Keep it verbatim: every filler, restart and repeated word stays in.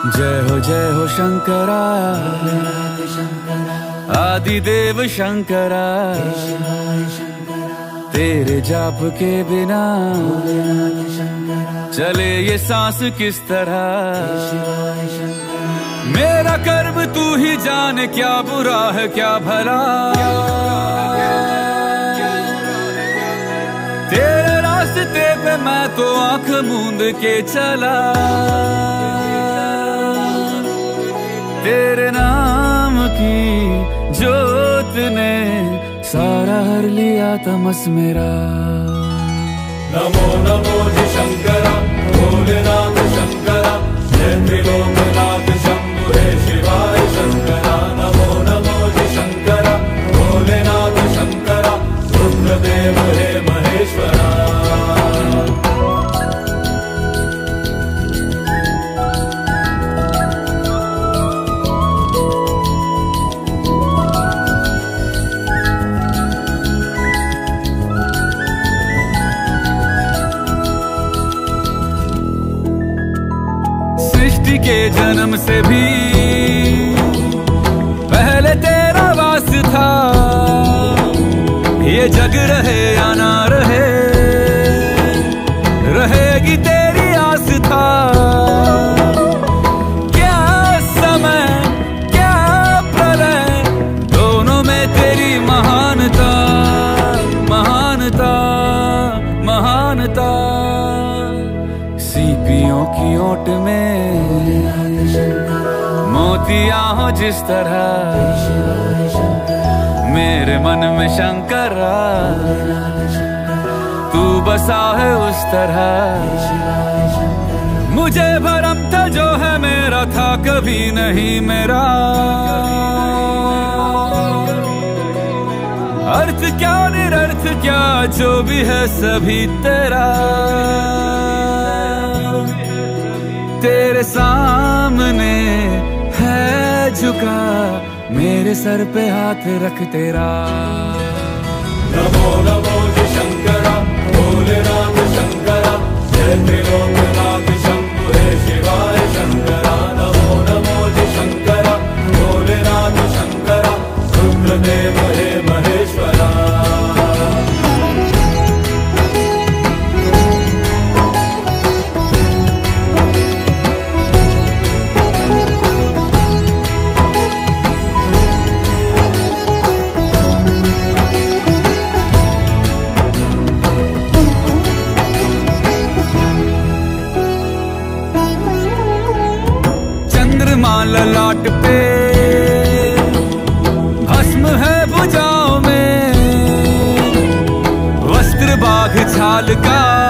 जय हो जय हो शंकरा, आदिदेव शंकरा, तेरे जाप के बिना चले ये सांस किस तरह। मेरा कर्म तू ही जाने, क्या बुरा है क्या भला। तेरे रास्ते पे मैं तो आंख मूंद के चला, तेरे नाम की जोत ने सारा हर लिया तमस मेरा। नमो नमो जी शंकरा, भोलेनाथ शंकरा, जय त्रिलोकनाथ शंभु हे शिवाय शंकरा। नमो नमो जी शंकरा, भोलेनाथ शंकरा, रुद्रदेव हे महेश्वरा। सृष्टि के जन्म से भी पहले तेरा वास था, ये जग रहे या ना रहे, रहेगी तेरी आस था। क्या समय क्या प्रलय, दोनों में तेरी महानता महानता महानता। सीपियों की ओट में मोतियां हो जिस तरह, मेरे मन में शंकरा तू बसा है उस तरह। मुझे भरम था जो है मेरा था कभी नहीं मेरा, अर्थ क्या निरर्थ क्या जो भी है सभी तेरा। तेरे सामने है झुका, मेरे सर पे हाथ रख तेरा। नमो नमो जी शंकरा, भोलेनाथ शंकरा, जय त्रिलोकनाथ शंभु हे शिवाय शंकरा। नमो नमो जी शंकरा, भोलेनाथ शंकरा, रुद्रदेव हे महेश्वरा। ललाट पे भस्म है भुजाओं में, वस्त्र बाघ छाल का